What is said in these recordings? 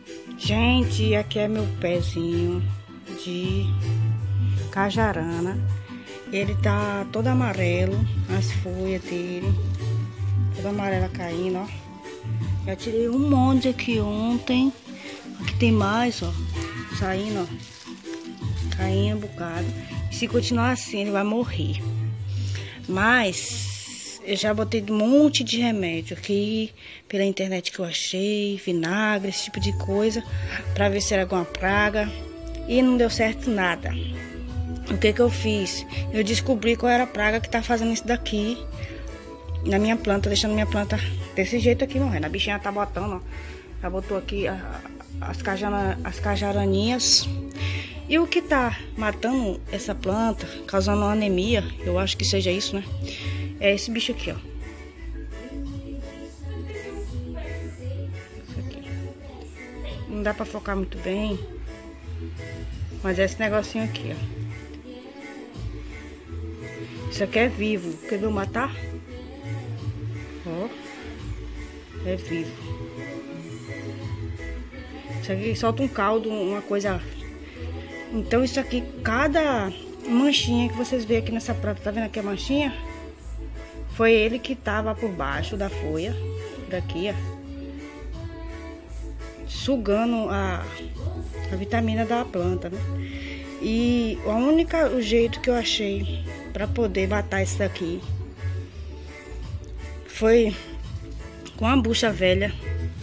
Gente, aqui é meu pezinho de cajarana. Ele tá todo amarelo, as folhas dele, toda amarela caindo, ó. Já tirei um monte aqui ontem. Aqui tem mais, ó, saindo, ó, caindo um bocado. E se continuar assim, ele vai morrer. Mas eu já botei um monte de remédio aqui pela internet que eu achei, vinagre, esse tipo de coisa, pra ver se era alguma praga. E não deu certo nada. O que que eu fiz? Eu descobri qual era a praga que tá fazendo isso daqui na minha planta, deixando minha planta desse jeito aqui morrendo. A bichinha tá botando, ó. Já botou aqui as cajaraninhas. E o que tá matando essa planta, causando uma anemia, eu acho que seja isso, né? É esse bicho aqui, ó. Isso aqui. Não dá pra focar muito bem, mas é esse negocinho aqui, ó. Isso aqui é vivo. Quer ver eu matar? Ó. É vivo. Isso aqui solta um caldo, uma coisa. Então isso aqui, cada manchinha que vocês veem aqui nessa planta, tá vendo aqui a manchinha? Foi ele que tava por baixo da folha, daqui, ó. Sugando a vitamina da planta, né? E o jeito que eu achei pra poder matar isso daqui foi com a bucha velha,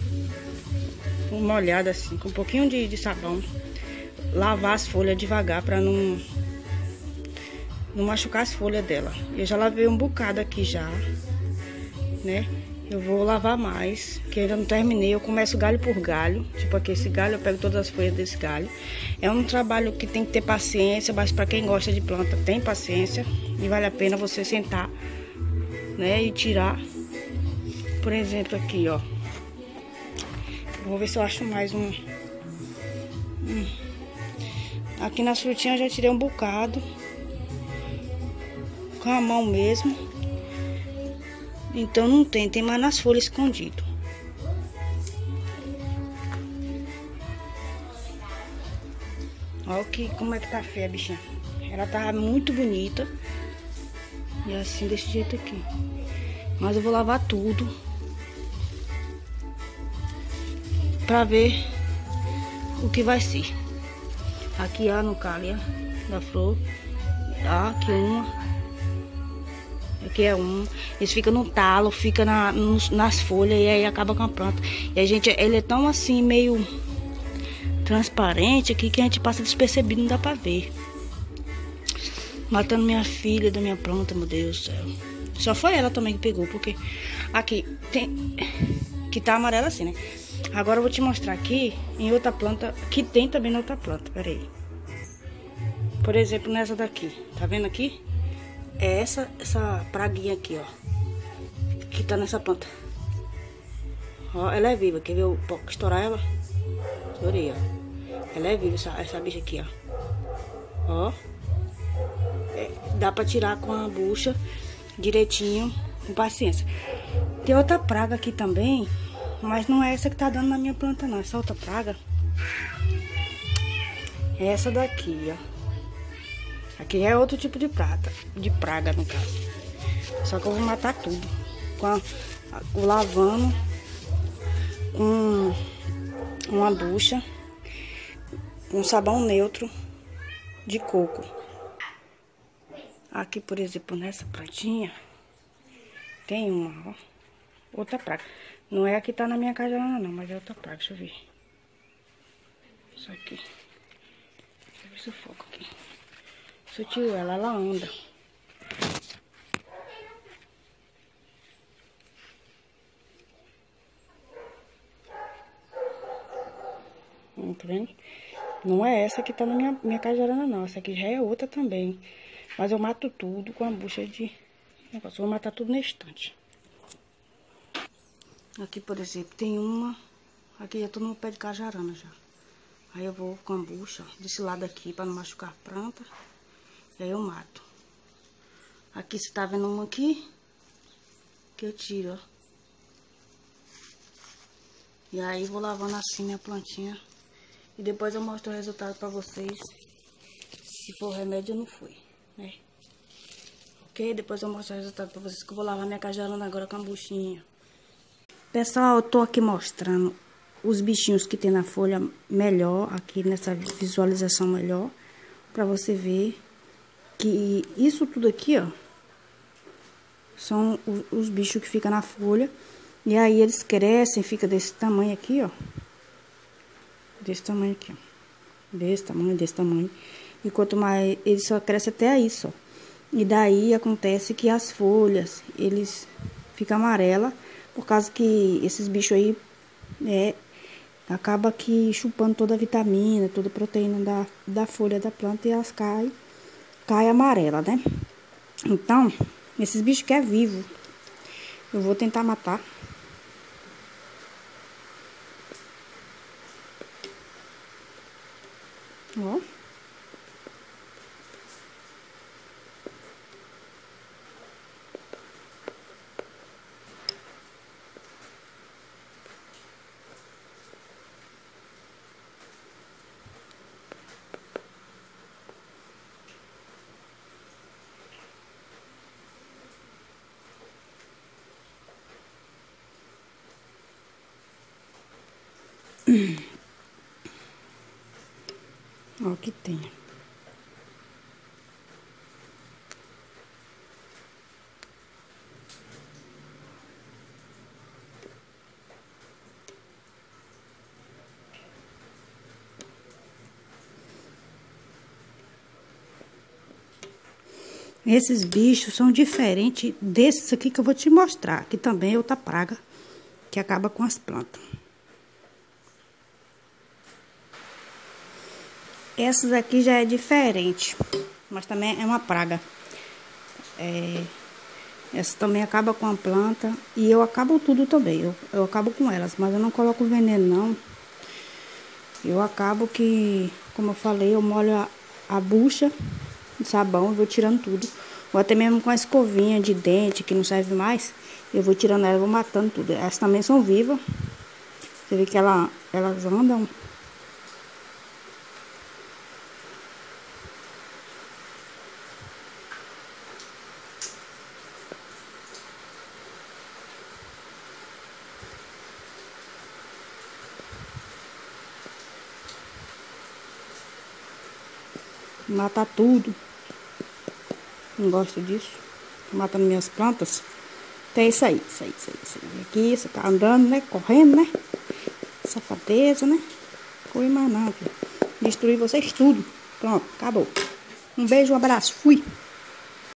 molhada assim, com um pouquinho de sabão, lavar as folhas devagar pra não machucar as folhas dela. Eu já lavei um bocado aqui já, né? Eu vou lavar mais, que ainda não terminei. Eu começo galho por galho. Tipo aqui, esse galho, eu pego todas as folhas desse galho. É um trabalho que tem que ter paciência, mas para quem gosta de planta, tem paciência. E vale a pena você sentar, né? E tirar. Por exemplo, aqui, ó. Vou ver se eu acho mais um. Aqui nas frutinhas eu já tirei um bocado. Com a mão mesmo. Então não tem mais nas folhas escondido. Olha como é que tá feia a bichinha. Ela tá muito bonita. E assim, desse jeito aqui. Mas eu vou lavar tudo pra ver o que vai ser. Aqui a nucália da flor. Aqui uma. Aqui é um. Eles ficam no talo, fica nas folhas e aí acaba com a planta. E a gente, ele é tão assim, meio transparente aqui que a gente passa despercebido, não dá pra ver. Matando minha filha da minha planta, meu Deus do céu. Só foi ela também que pegou, porque aqui tem. Que tá amarela assim, né? Agora eu vou te mostrar aqui em outra planta, que tem também na outra planta, peraí. Por exemplo, nessa daqui, tá vendo aqui? É essa praguinha aqui, ó, que tá nessa planta. Ó, ela é viva. Quer ver eu estourar ela? Estourei, ó. Ela é viva, essa bicha aqui, ó. Ó. Dá pra tirar com a bucha direitinho, com paciência. Tem outra praga aqui também, mas não é essa que tá dando na minha planta, não. Essa outra praga é essa daqui, ó. Aqui é outro tipo de praga, no caso. Só que eu vou matar tudo. Lavando com uma bucha, um sabão neutro de coco. Aqui, por exemplo, nessa plantinha, tem uma, ó, outra praga. Não é a que tá na minha cajarana, não, mas é outra praga. Deixa eu ver. Isso aqui. Deixa eu ver se eu foco aqui. Se eu tiro ela anda. Tá vendo? Não é essa que tá na minha cajarana, não. Essa aqui já é outra também. Mas eu mato tudo com a bucha de negócio. Eu vou matar tudo na estante. Aqui, por exemplo, tem uma. Aqui já tô no pé de cajarana já. Aí eu vou com a bucha desse lado aqui pra não machucar a planta. E aí eu mato. Aqui você tá vendo uma aqui que eu tiro, ó. E aí vou lavando assim minha plantinha. E depois eu mostro o resultado pra vocês. Se for remédio ou não foi, né? Ok? Depois eu mostro o resultado pra vocês, que eu vou lavar minha cagelana agora com a buchinha. Pessoal, eu tô aqui mostrando os bichinhos que tem na folha melhor, aqui nessa visualização melhor, pra você ver que isso tudo aqui, ó, são os bichos que ficam na folha. E aí eles crescem, fica desse tamanho aqui, ó. Desse tamanho aqui, ó. Desse tamanho. E quanto mais, ele só cresce até aí, só. E daí acontece que as folhas, eles ficam amarelas, por causa que esses bichos aí, acaba que chupando toda a vitamina, toda a proteína da folha da planta, e elas cai amarela, né? Então, esses bichos que é vivo, eu vou tentar matar. Ó. Ó, que tem. Esses bichos são diferentes desses aqui que eu vou te mostrar, que também é outra praga que acaba com as plantas. Essas aqui já é diferente, mas também é uma praga. Essa também acaba com a planta e eu acabo tudo também. Eu acabo com elas, mas eu não coloco veneno não. Eu acabo que, como eu falei, eu molho a bucha de sabão e vou tirando tudo. Ou até mesmo com a escovinha de dente que não serve mais, eu vou tirando ela e vou matando tudo. Essas também são vivas. Você vê que elas andam. Matar tudo. Não gosto disso. Tô matando minhas plantas. Então é isso aí. Aqui você tá andando, né? Correndo, né? Safadeza, né? Corre mais não, filho. Destruir vocês tudo. Pronto, acabou. Um beijo, um abraço. Fui.